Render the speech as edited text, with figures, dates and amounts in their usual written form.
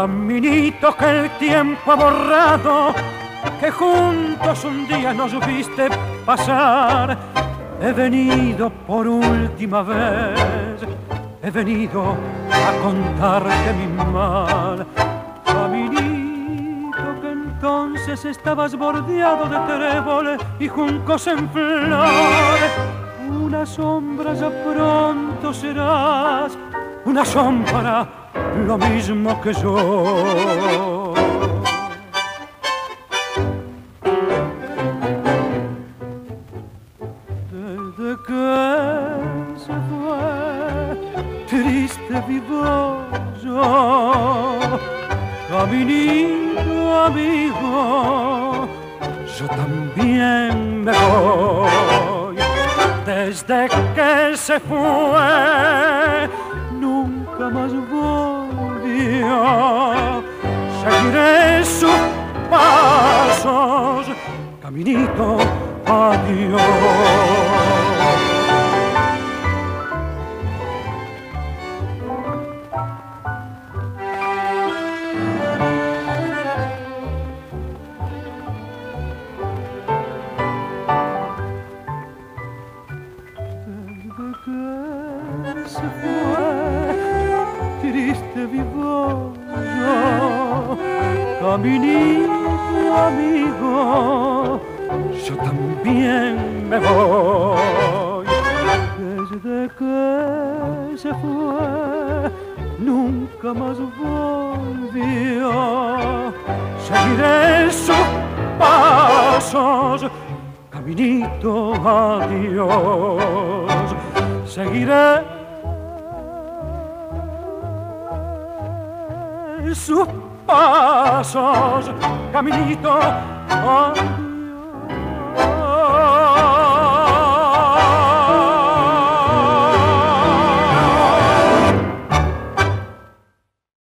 Caminito que el tiempo ha borrado, que juntos un día nos viste pasar. He venido por última vez, he venido a contarte mi mal. Caminito que entonces estabas bordeado de tréboles y juncos en flor. Una sombra ya pronto serás, una sombra lo mismo que yo. Desde que se fue, triste vivo yo, caminito amigo, yo también me voy. Desde que se fue, nunca más volvió. Seguiré sus pasos, caminito, adiós. Se fue, triste vivo yo, caminito amigo, yo también me voy. Desde que se fue, nunca más volvió. Seguiré sus pasos, caminito, adiós. Seguiré sus pasos, caminito, adiós.